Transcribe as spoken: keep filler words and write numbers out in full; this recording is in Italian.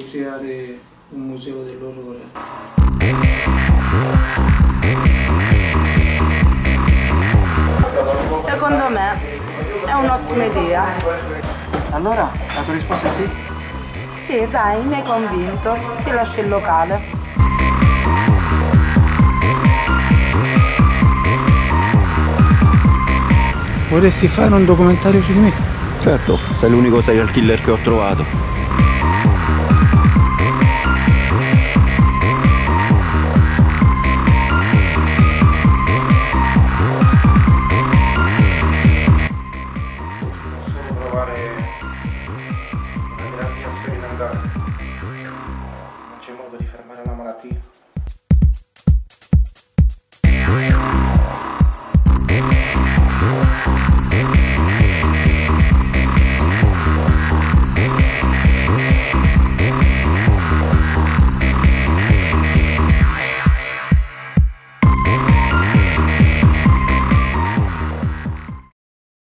creare un museo dell'orrore. Secondo me è un'ottima idea. Allora, la tua risposta è sì? Sì, dai, mi hai convinto. Ti lascio il locale. Vorresti fare un documentario su di me? Certo, sei l'unico serial killer che ho trovato. Posso provare una terapia sperimentale. Non c'è modo di fermare la malattia.